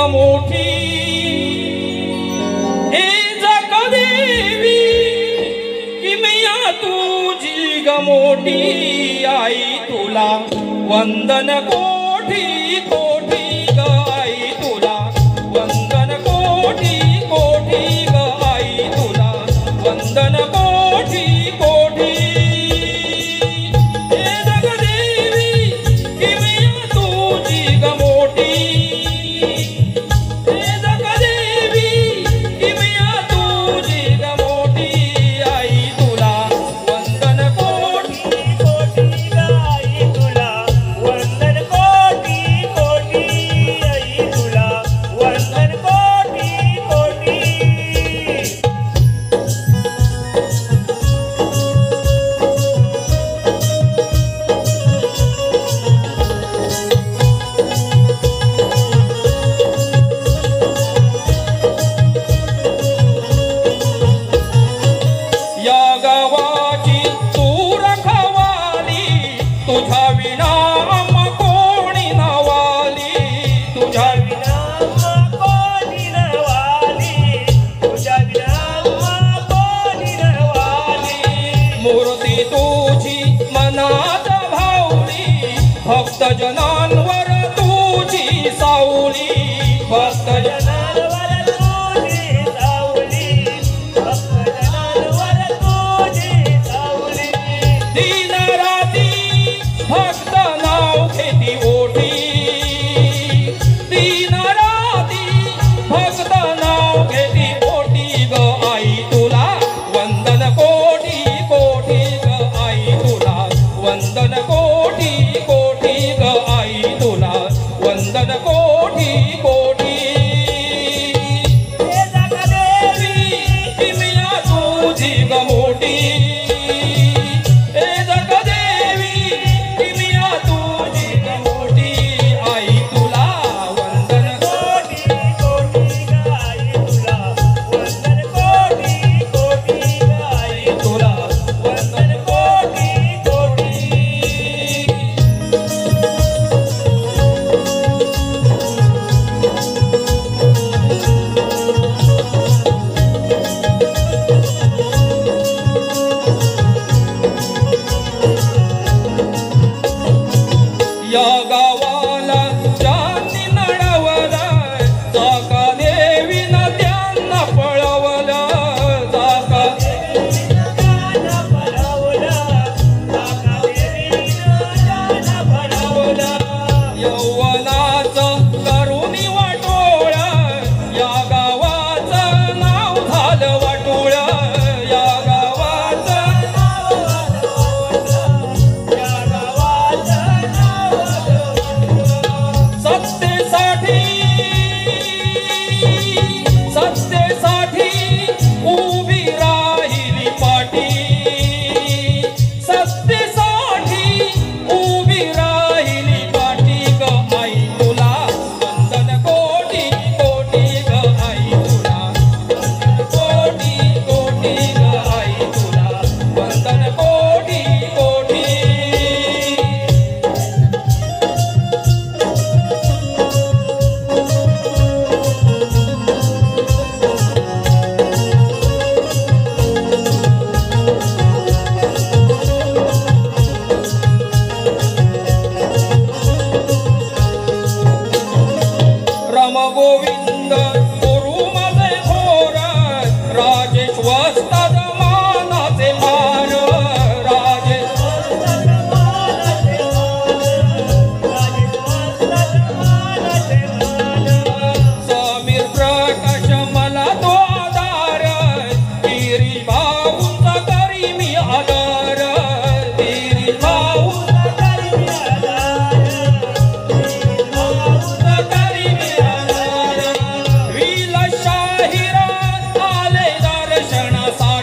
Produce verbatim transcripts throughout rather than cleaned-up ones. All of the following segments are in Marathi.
मोठी हे जगदेवी किमया तुझी ग मोठी आई तुला वंदन कोटी कोटी ग आई तुला वंदन कोटी कोटी ग आई तुला वंदन कोटी कोटी हे जगदेवी किमया तुझी ग मोठी हे जगदेवी किमया तुझी ग मोठी आई तुला वंदन कोटी कोटी ग आई तुला वंदन कोटी कोटी आई तुला वंदन कोटी कोटी या गावाची तू रखवाली तुझ्या विना आम्हा कोणी नावाली तुझ्या विना कोणी नवाली तुझ्या विना कोणी नवाली मूर्ती तुझी मनात भावली भक्त जनांवर तुझी सावली भक्त जनावर तुझी सावली भक्त जनावर तुझी सावली दिन राती भक्त नाव घेती ओठी दिन राती भक्त नाव घेती ओठी ग आई तुला वंदन कोटी कोटी ग आई तुला वंदन कोटी कोटी ग आई तुला वंदन कोटी कोटी हे जगदेवी किमया तुझी ग मोठी हे जगदेवी किमया तुझी ग मोठी आई तुला वंदन कोटी कोटी ग आई तुला वंदन कोटी कोटी ग आई तुला वंदन कोटी कोटी या गावाला ज्यांनी नडवला जाका देवीनं त्यांना पळवलं जाका जाना भरवला काका देवीनं जाना भरवला यौवनाचं करुणी वाटोळ या गावाचं नाव झालं वाटोळ या गावाचं या गावाचं नाव सत्तेसाठी सत्तेसाठी उभी राहिली पाठी सत्तेसाठी उभी राहिली पाठी ग आई तुला वंदन कोटी कोटी ग आई तुला वंदन कोटी कोटी ग आई तुला वंदन कोटी कोटी राम गोविंद गुरु माझे थोर राजेश वस्ताद मानाचे भार राजेश समीर प्रकाश मला तो आधार गिरी भाऊंचा करी मी आधार गिरी भाऊंचा करी मी आधार विलास शाहिरा आले दर्शनासाठी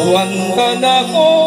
वंदन कोटी